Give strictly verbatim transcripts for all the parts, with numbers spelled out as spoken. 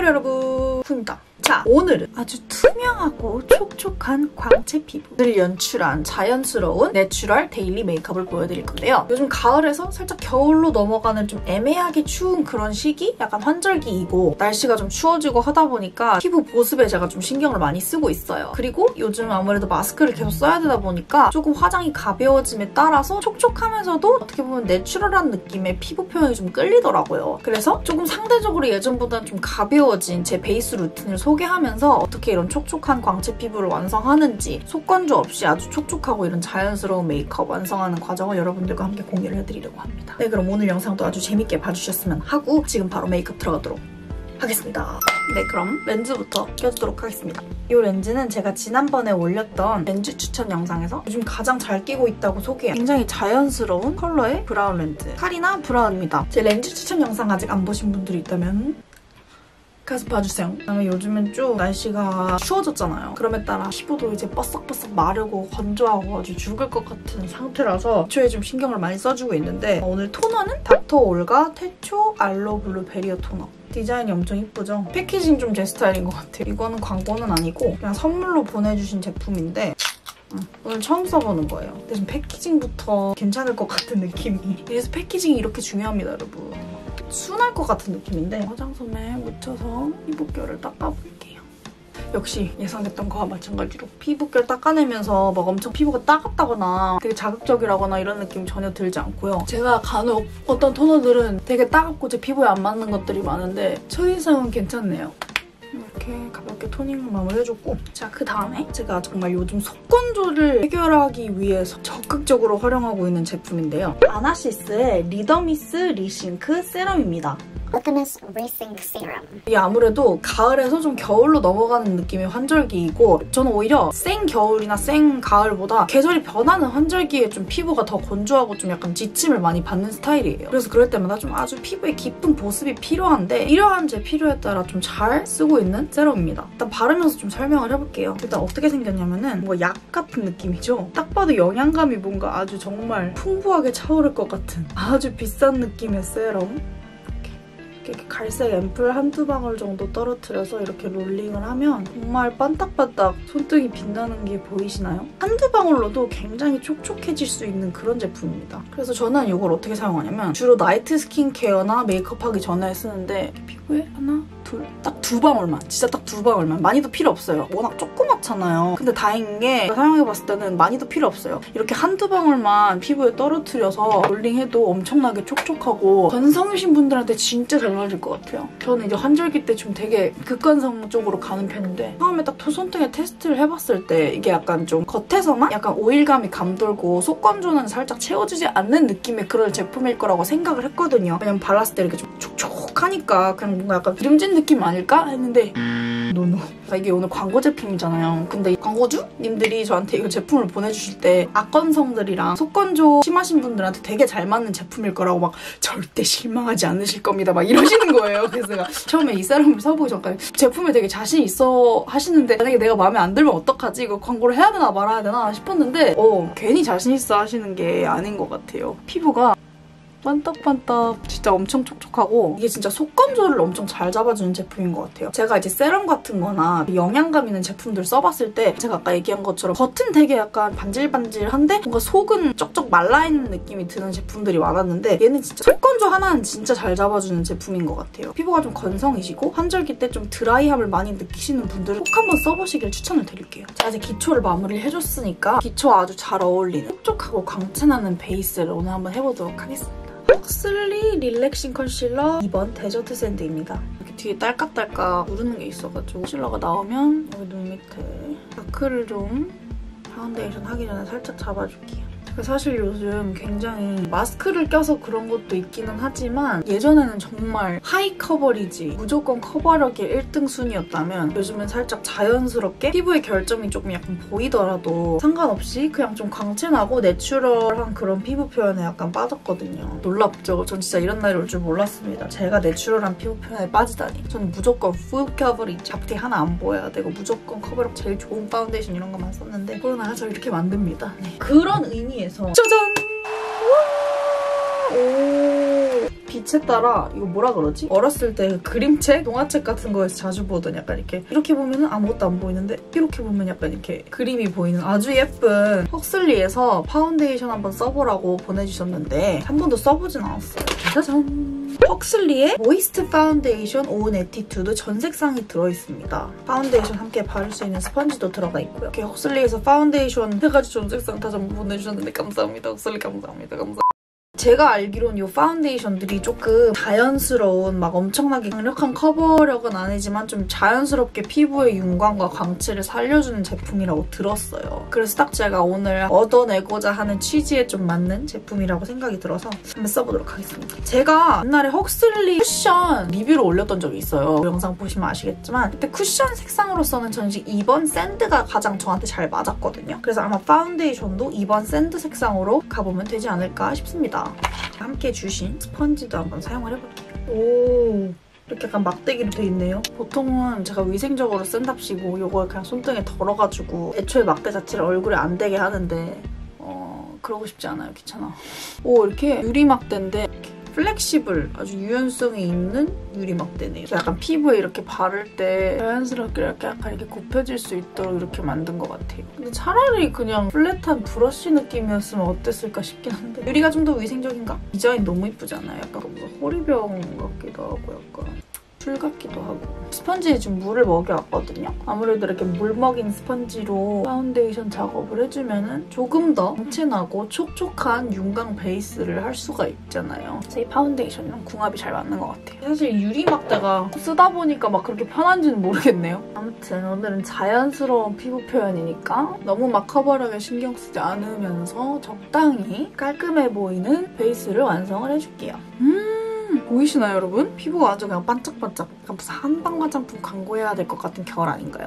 안녕하세요 여러분, 후입니다. 자, 오늘은 아주 투명하고 촉촉한 광채 피부를 연출한 자연스러운 내추럴 데일리 메이크업을 보여드릴 건데요. 요즘 가을에서 살짝 겨울로 넘어가는 좀 애매하게 추운 그런 시기? 약간 환절기이고 날씨가 좀 추워지고 하다 보니까 피부 보습에 제가 좀 신경을 많이 쓰고 있어요. 그리고 요즘 아무래도 마스크를 계속 써야 되다 보니까 조금 화장이 가벼워짐에 따라서 촉촉하면서도 어떻게 보면 내추럴한 느낌의 피부 표현이 좀 끌리더라고요. 그래서 조금 상대적으로 예전보다는 좀 가벼워진 제 베이스 루틴을 소개하면서 어떻게 이런 촉촉한 광채 피부를 완성하는지, 속건조 없이 아주 촉촉하고 이런 자연스러운 메이크업 완성하는 과정을 여러분들과 함께 공유를 해드리려고 합니다. 네, 그럼 오늘 영상도 아주 재밌게 봐주셨으면 하고 지금 바로 메이크업 들어가도록 하겠습니다. 네, 그럼 렌즈부터 껴주도록 하겠습니다. 이 렌즈는 제가 지난번에 올렸던 렌즈 추천 영상에서 요즘 가장 잘 끼고 있다고 소개한 굉장히 자연스러운 컬러의 브라운 렌즈, 카리나 브라운입니다. 제 렌즈 추천 영상 아직 안 보신 분들이 있다면 가서 봐주세요. 그다음에 요즘은 쭉 날씨가 추워졌잖아요. 그럼에 따라 피부도 이제 뻐싹뻐싹 마르고 건조하고 아주 죽을 것 같은 상태라서 기초에 좀 신경을 많이 써주고 있는데 오늘 토너는 닥터 올가 태초 알로 블루 베리어 토너. 디자인이 엄청 이쁘죠? 패키징 좀 제 스타일인 것 같아요. 이거는 광고는 아니고 그냥 선물로 보내주신 제품인데 음, 오늘 처음 써보는 거예요. 근데 좀 패키징부터 괜찮을 것 같은 느낌이. 그래서 패키징이 이렇게 중요합니다, 여러분. 순할 것 같은 느낌인데 화장솜에 묻혀서 피부결을 닦아볼게요. 역시 예상했던 거와 마찬가지로 피부결 닦아내면서 막 엄청 피부가 따갑다거나 되게 자극적이라거나 이런 느낌 전혀 들지 않고요. 제가 간혹 어떤 토너들은 되게 따갑고 제 피부에 안 맞는 것들이 많은데 첫인상은 괜찮네요. 이렇게 가볍게 토닝을 마무리해줬고, 자, 그 다음에 제가 정말 요즘 속건조를 해결하기 위해서 적극적으로 활용하고 있는 제품인데요. 아나시스의 리더미스 리싱크 세럼입니다. Alchemist Racing Serum. 이게 아무래도 가을에서 좀 겨울로 넘어가는 느낌의 환절기이고 저는 오히려 생 겨울이나 생 가을보다 계절이 변하는 환절기에 좀 피부가 더 건조하고 좀 약간 지침을 많이 받는 스타일이에요. 그래서 그럴 때마다 좀 아주 피부에 깊은 보습이 필요한데 이러한 제 필요에 따라 좀 잘 쓰고 있는 세럼입니다. 일단 바르면서 좀 설명을 해볼게요. 일단 어떻게 생겼냐면은 뭔가 약 같은 느낌이죠? 딱 봐도 영양감이 뭔가 아주 정말 풍부하게 차오를 것 같은 아주 비싼 느낌의 세럼. 이렇게 갈색 앰플 한두 방울 정도 떨어뜨려서 이렇게 롤링을 하면 정말 반딱반딱 손등이 빛나는 게 보이시나요? 한두 방울로도 굉장히 촉촉해질 수 있는 그런 제품입니다. 그래서 저는 이걸 어떻게 사용하냐면 주로 나이트 스킨케어나 메이크업 하기 전에 쓰는데 피부에 하나, 둘, 딱 두 방울만, 진짜 딱 두 방울만. 많이도 필요 없어요. 워낙 조그맣잖아요. 근데 다행인 게 사용해봤을 때는 많이도 필요 없어요. 이렇게 한두 방울만 피부에 떨어뜨려서 롤링해도 엄청나게 촉촉하고 건성이신 분들한테 진짜 잘 맞을 것 같아요. 저는 이제 환절기 때 좀 되게 극건성 쪽으로 가는 편인데 처음에 딱 손등에 테스트를 해봤을 때 이게 약간 좀 겉에서만 약간 오일감이 감돌고 속건조는 살짝 채워주지 않는 느낌의 그런 제품일 거라고 생각을 했거든요. 왜냐면 발랐을 때 이렇게 좀 촉촉하니까 그냥 뭔가 약간 기름진 느낌 아닐까 했는데 노노. 이게 오늘 광고 제품이잖아요. 근데 광고주님들이 저한테 이 제품을 보내주실 때 악건성들이랑 속건조 심하신 분들한테 되게 잘 맞는 제품일 거라고 막 절대 실망하지 않으실 겁니다 막 이러시는 거예요. 그래서 제가 처음에 이 세럼을 써보기 전까지 제품에 되게 자신 있어 하시는데 만약에 내가 마음에 안 들면 어떡하지? 이거 광고를 해야 되나 말아야 되나 싶었는데 어 괜히 자신 있어 하시는 게 아닌 것 같아요. 피부가 반딱반딱 진짜 엄청 촉촉하고 이게 진짜 속건조를 엄청 잘 잡아주는 제품인 것 같아요. 제가 이제 세럼 같은 거나 영양감 있는 제품들 써봤을 때 제가 아까 얘기한 것처럼 겉은 되게 약간 반질반질한데 뭔가 속은 쩍쩍 말라있는 느낌이 드는 제품들이 많았는데 얘는 진짜 속건조 하나는 진짜 잘 잡아주는 제품인 것 같아요. 피부가 좀 건성이시고 환절기 때 좀 드라이함을 많이 느끼시는 분들은 꼭 한번 써보시길 추천을 드릴게요. 제가 이제 기초를 마무리를 해줬으니까 기초 아주 잘 어울리는 촉촉하고 광채나는 베이스를 오늘 한번 해보도록 하겠습니다. 헉슬리 릴렉싱 컨실러 이 번 데저트 샌드입니다. 이렇게 뒤에 딸깍딸깍 누르는 게 있어가지고 컨실러가 나오면 여기 눈 밑에 다크를 좀 파운데이션 하기 전에 살짝 잡아줄게요. 제가 사실 요즘 굉장히 마스크를 껴서 그런 것도 있기는 하지만 예전에는 정말 하이 커버리지 무조건 커버력이 일 등 순위였다면 요즘은 살짝 자연스럽게 피부의 결점이 조금 약간 보이더라도 상관없이 그냥 좀 광채나고 내추럴한 그런 피부 표현에 약간 빠졌거든요. 놀랍죠? 전 진짜 이런 날이 올 줄 몰랐습니다. 제가 내추럴한 피부 표현에 빠지다니. 저는 무조건 풀 커버리지 잡티 하나 안 보여야 되고 무조건 커버력 제일 좋은 파운데이션 이런 것만 썼는데 코로나가 저 이렇게 만듭니다. 네. 그런 의미에서 짜잔! 오! 빛에 따라 이거 뭐라 그러지? 어렸을 때 그림책? 동화책 같은 거에서 자주 보던 약간 이렇게 이렇게 보면은 아무것도 안 보이는데 이렇게 보면 약간 이렇게 그림이 보이는 아주 예쁜 헉슬리에서 파운데이션 한번 써보라고 보내주셨는데 한 번도 써보진 않았어요. 짜잔! 헉슬리의 모이스트 파운데이션 온 에티튜드 전 색상이 들어있습니다. 파운데이션 함께 바를 수 있는 스펀지도 들어가 있고요. 이렇게 헉슬리에서 파운데이션 세 가지 전 색상 다 전부 보내주셨는데 감사합니다. 헉슬리 감사합니다. 감사합니다. 제가 알기로는 이 파운데이션들이 조금 자연스러운 막 엄청나게 강력한 커버력은 아니지만 좀 자연스럽게 피부의 윤광과 광채를 살려주는 제품이라고 들었어요. 그래서 딱 제가 오늘 얻어내고자 하는 취지에 좀 맞는 제품이라고 생각이 들어서 한번 써보도록 하겠습니다. 제가 옛날에 헉슬리 쿠션 리뷰를 올렸던 적이 있어요. 영상 보시면 아시겠지만 그때 쿠션 색상으로서는 저는 지금 이 번 샌드가 가장 저한테 잘 맞았거든요. 그래서 아마 파운데이션도 이 번 샌드 색상으로 가보면 되지 않을까 싶습니다. 함께 주신 스펀지도 한번 사용을 해볼게요. 오, 이렇게 약간 막대기로 돼 있네요. 보통은 제가 위생적으로 쓴답시고 이걸 그냥 손등에 덜어가지고 애초에 막대 자체를 얼굴에 안 대게 하는데 어 그러고 싶지 않아요. 귀찮아. 오, 이렇게 유리 막대인데 플렉시블, 아주 유연성이 있는 유리 막대네요. 약간 피부에 이렇게 바를 때 자연스럽게 이렇게 약간 이렇게 굽혀질 수 있도록 이렇게 만든 것 같아요. 근데 차라리 그냥 플랫한 브러쉬 느낌이었으면 어땠을까 싶긴 한데 유리가 좀 더 위생적인가? 디자인 너무 이쁘지 않아요? 약간 무슨 호리병 같기도 하고 약간 술 같기도 하고. 스펀지에 지금 물을 먹여왔거든요. 아무래도 이렇게 물 먹인 스펀지로 파운데이션 작업을 해주면 조금 더 광채나고 촉촉한 윤광 베이스를 할 수가 있잖아요. 그래서 이 파운데이션이랑 궁합이 잘 맞는 것 같아요. 사실 유리 막대가 쓰다 보니까 막 그렇게 편한지는 모르겠네요. 아무튼 오늘은 자연스러운 피부 표현이니까 너무 막 커버력에 신경 쓰지 않으면서 적당히 깔끔해 보이는 베이스를 완성을 해줄게요. 음 보이시나요, 여러분? 피부가 아주 그냥 반짝반짝. 약간 무슨 한방 화장품 광고해야 될 것 같은 결 아닌가요?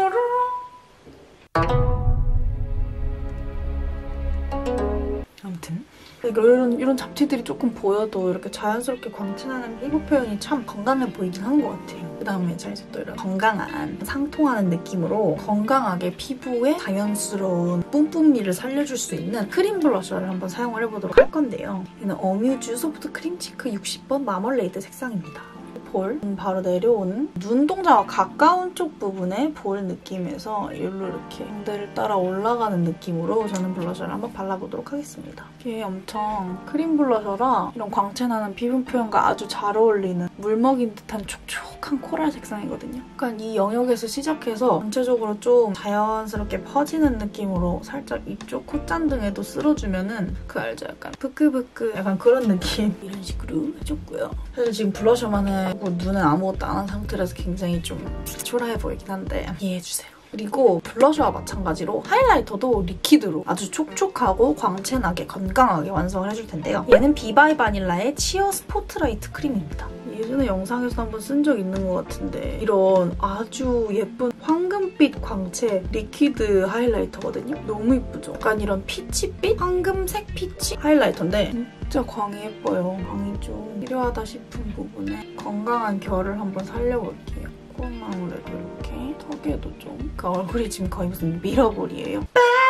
아무튼 이런, 이런 잡티들이 조금 보여도 이렇게 자연스럽게 광채나는 피부 표현이 참 건강해 보이긴 한 것 같아요. 그다음에 제가 이제 또 이런 건강한 상통하는 느낌으로 건강하게 피부에 자연스러운 뿜뿜미를 살려줄 수 있는 크림 블러셔를 한번 사용을 해보도록 할 건데요. 이는 어뮤즈 소프트 크림치크 육십 번 마멀레이드 색상입니다. 볼, 바로 내려오는 눈동자와 가까운 쪽 부분의 볼 느낌에서 일로 이렇게 광대를 따라 올라가는 느낌으로 저는 블러셔를 한번 발라보도록 하겠습니다. 이게 엄청 크림 블러셔라 이런 광채나는 피부 표현과 아주 잘 어울리는 물 먹인 듯한 촉촉한 코랄 색상이거든요. 약간 이 영역에서 시작해서 전체적으로 좀 자연스럽게 퍼지는 느낌으로 살짝 이쪽 콧잔등에도 쓸어주면은 그 알죠? 약간 부끄부끄 약간 그런 느낌 이런 식으로 해줬고요. 사실 지금 블러셔만은 눈은 아무것도 안 한 상태라서 굉장히 좀 초라해 보이긴 한데 이해해주세요. 그리고 블러셔와 마찬가지로 하이라이터도 리퀴드로 아주 촉촉하고 광채나게 건강하게 완성을 해줄 텐데요. 얘는 비바이 바닐라의 치어 스포트라이트 크림입니다. 예전에 영상에서 한번 쓴 적 있는 것 같은데 이런 아주 예쁜 황금빛 광채 리퀴드 하이라이터거든요. 너무 예쁘죠? 약간 이런 피치빛? 황금색 피치 하이라이터인데 진짜 광이 예뻐요. 광이 좀 필요하다 싶은 부분에 건강한 결을 한번 살려볼게요. 콧망울에도 이렇게, 턱에도 좀. 그러니까 얼굴이 지금 거의 무슨 미러볼이에요.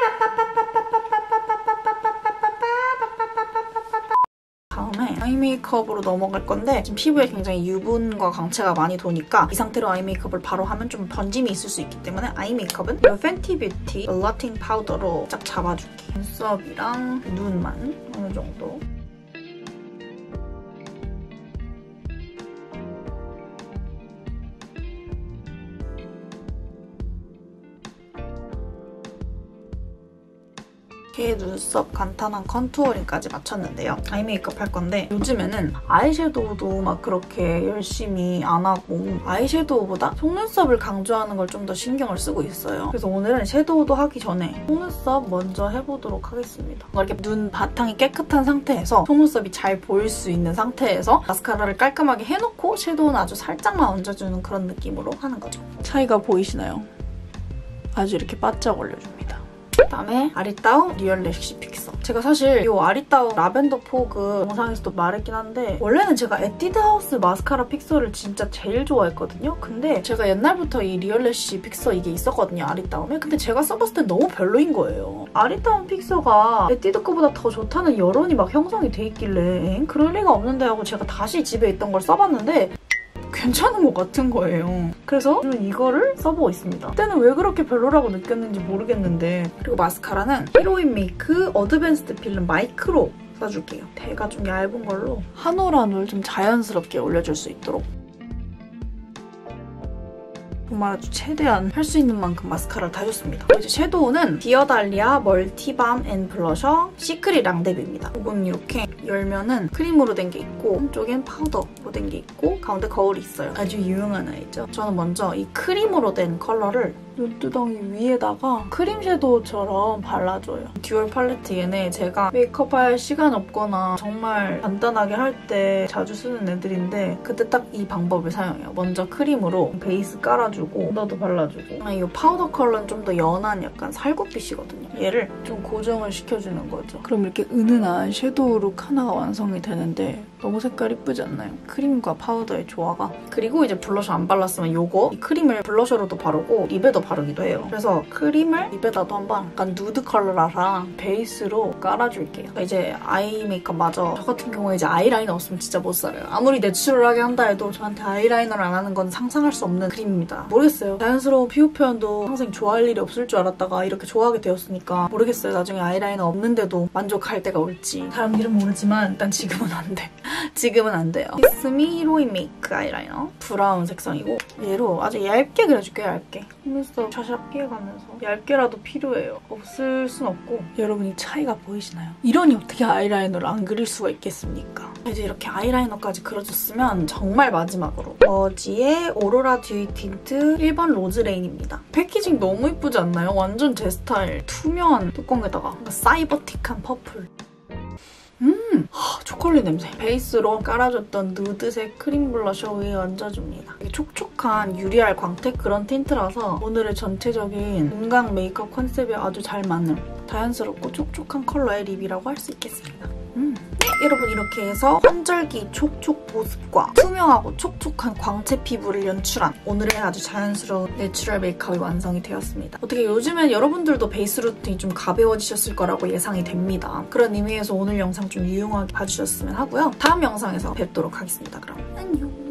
다음에 아이 메이크업으로 넘어갈 건데 지금 피부에 굉장히 유분과 광채가 많이 도니까 이 상태로 아이 메이크업을 바로 하면 좀 번짐이 있을 수 있기 때문에 아이 메이크업은 이 팬티 뷰티 블러팅 파우더로 쫙 잡아줄게요. 눈썹이랑 눈만 어느 정도. 이렇게 눈썹 간단한 컨투어링까지 마쳤는데요. 아이 메이크업 할 건데 요즘에는 아이섀도우도 막 그렇게 열심히 안 하고 아이섀도우보다 속눈썹을 강조하는 걸 좀 더 신경을 쓰고 있어요. 그래서 오늘은 섀도우도 하기 전에 속눈썹 먼저 해보도록 하겠습니다. 이렇게 눈 바탕이 깨끗한 상태에서 속눈썹이 잘 보일 수 있는 상태에서 마스카라를 깔끔하게 해놓고 섀도우는 아주 살짝만 얹어주는 그런 느낌으로 하는 거죠. 차이가 보이시나요? 아주 이렇게 바짝 올려줍니다. 그다음에 아리따움 리얼래쉬 픽서. 제가 사실 이 아리따움 라벤더 포그 영상에서도 말했긴 한데 원래는 제가 에뛰드 하우스 마스카라 픽서를 진짜 제일 좋아했거든요. 근데 제가 옛날부터 이 리얼래쉬 픽서 이게 있었거든요. 아리따움에. 근데 제가 써봤을 땐 너무 별로인 거예요. 아리따움 픽서가 에뛰드 거보다 더 좋다는 여론이 막 형성이 돼 있길래 엥? 그럴 리가 없는데 하고 제가 다시 집에 있던 걸 써봤는데 괜찮은 것 같은 거예요. 그래서 이거를 써보고 있습니다. 그때는 왜 그렇게 별로라고 느꼈는지 모르겠는데. 그리고 마스카라는 히로인 메이크 어드밴스드 필름 마이크로 써줄게요. 대가 좀 얇은 걸로 한 올 한 올 좀 자연스럽게 올려줄 수 있도록. 정말 아주 최대한 할 수 있는 만큼 마스카라를 다 해줬습니다. 이제 섀도우는 디어달리아 멀티밤 앤 블러셔 시크릿 랑데뷰입니다. 이건 이렇게 열면은 크림으로 된 게 있고 한쪽엔 파우더로 된 게 있고 가운데 거울이 있어요. 아주 유용한 아이죠. 저는 먼저 이 크림으로 된 컬러를 눈두덩이 위에다가 크림 섀도우처럼 발라줘요. 듀얼 팔레트 얘네 제가 메이크업할 시간 없거나 정말 간단하게 할 때 자주 쓰는 애들인데 그때 딱 이 방법을 사용해요. 먼저 크림으로 베이스 깔아주고 너도 발라주고. 이 파우더 컬러는 좀 더 연한 약간 살구빛이거든요. 얘를 좀 고정을 시켜주는 거죠. 그럼 이렇게 은은한 섀도우 룩 하나가 완성이 되는데 너무 색깔 이쁘지 않나요? 크림과 파우더의 조화가. 그리고 이제 블러셔 안 발랐으면 요거 이 크림을 블러셔로도 바르고 립에도 바르기도 해요. 그래서 크림을 립에다도 한번 약간 누드 컬러라서 베이스로 깔아줄게요. 이제 아이 메이크업마저 저 같은 경우에 이제 아이라이너 없으면 진짜 못 살아요. 아무리 내추럴하게 한다 해도 저한테 아이라이너를 안 하는 건 상상할 수 없는 크림입니다. 모르겠어요. 자연스러운 피부 표현도 평생 좋아할 일이 없을 줄 알았다가 이렇게 좋아하게 되었으니까 모르겠어요. 나중에 아이라이너 없는데도 만족할 때가 올지. 사람들은 모르지만 일단 지금은 안 돼. 지금은 안 돼요. 키스미 히로인 메이크 아이라이너 브라운 색상이고 얘로 아주 얇게 그려줄게요. 얇게. 속눈썹 샤샵 피해가면서 얇게라도 필요해요. 없을 순 없고. 여러분 이 차이가 보이시나요? 이러니 어떻게 아이라이너를 안 그릴 수가 있겠습니까? 이제 이렇게 아이라이너까지 그려줬으면 정말 마지막으로 머지의 오로라 듀이 틴트 일 번 로즈레인입니다. 패키징 너무 이쁘지 않나요? 완전 제 스타일. 투명한 뚜껑에다가 사이버틱한 퍼플. 음! 하, 초콜릿 냄새. 베이스로 깔아줬던 누드색 크림 블러셔 위에 얹어줍니다. 이게 촉촉한 유리알 광택 그런 틴트라서 오늘의 전체적인 은강 메이크업 컨셉에 아주 잘 맞는 자연스럽고 촉촉한 컬러의 립이라고 할 수 있겠습니다. 음. 네, 여러분 이렇게 해서 환절기 촉촉 보습과 투명하고 촉촉한 광채 피부를 연출한 오늘의 아주 자연스러운 내추럴 메이크업이 완성이 되었습니다. 어떻게 요즘엔 여러분들도 베이스 루틴이 좀 가벼워지셨을 거라고 예상이 됩니다. 그런 의미에서 오늘 영상 좀 유용하게 봐주셨으면 하고요. 다음 영상에서 뵙도록 하겠습니다. 그럼 안녕!